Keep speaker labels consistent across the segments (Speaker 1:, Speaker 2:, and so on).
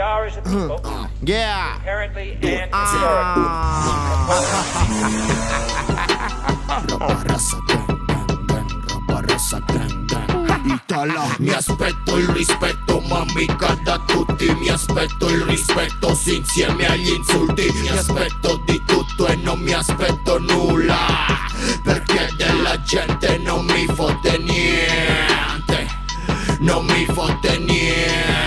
Speaker 1: are as a people,
Speaker 2: Yeah.
Speaker 1: inherently and historically.
Speaker 3: Mi aspetto il rispetto, ma mica da tutti. Mi aspetto il rispetto, sì, insieme agli insulti. Mi aspetto di tutto e non mi aspetto nulla, perché della gente non mi fotte niente. Non mi fotte niente.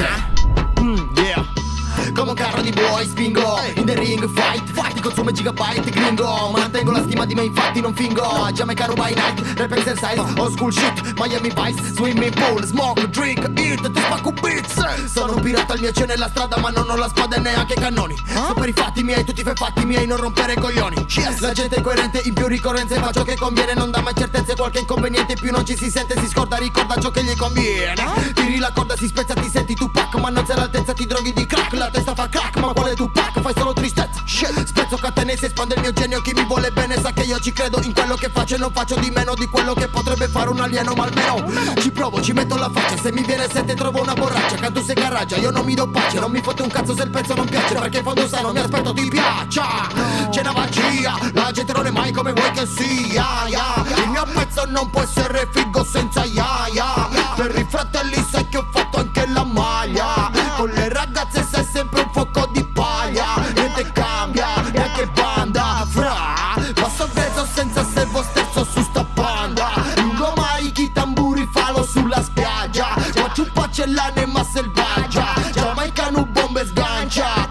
Speaker 2: Come un carro di buoi spingo in the ring fight, ti consumo gigabyte gringo, mantengo la stima di me infatti non fingo. Jamaicanu by night, rap exercise, old school shit, Miami Vice, swimming pool, smoke, drink, eat, ti spacco beats. Sono un pirata, il mio c'è nella strada ma non ho la spada e neanche i cannoni. So per i fatti miei, tutti i fatti miei, non rompere i coglioni. La gente è coerente, in più ricorrenze fa ciò che conviene, non dà mai certezze, qualche inconveniente in più non ci si sente, si scorda, ricorda ciò che gli conviene. Tiri la corda, si spezza, ti senti Tupac, ma non sei all'altezza, ti droghi di crack, la testa fa crack, ma quale Tupac, fai solo tristezza. Spezzo catene, si espande il mio genio, chi mi vuole bene sa che io ci credo in quello che faccio e non faccio di meno di quello che potrebbe fare un alieno, ma almeno ci provo, ci metto la faccia, se mi viene sete trovo una borraccia, canto se carraggia, io non mi do pace, non mi fotte un cazzo se il pezzo non piace, perché in fondo sai non mi aspetto ti piaccia. C'è una magia, la gente non è mai come vuoi che sia, il mio pezzo non può essere figo senza per i fratelli sai che ho fatto anche la maglia, con le ragazze sei sempre un fuoco di paglia, niente cambia, neanche banda, passo grezzo senza servo sterzo su sta panda, lungo mai chi tamburi falo sulla spiaggia, faccio un pacellane ma selvaggia, Jamaicanu bombe sgancia.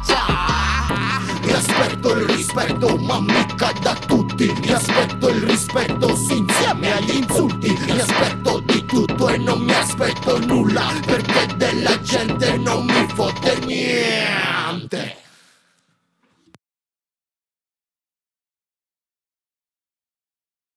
Speaker 3: Mi aspetto il rispetto, ma mica da tutti. Mi aspetto il rispetto, sì, insieme agli insulti. Mi aspetto di tutto e non mi aspetto nulla, perché della gente non mi fotte niente.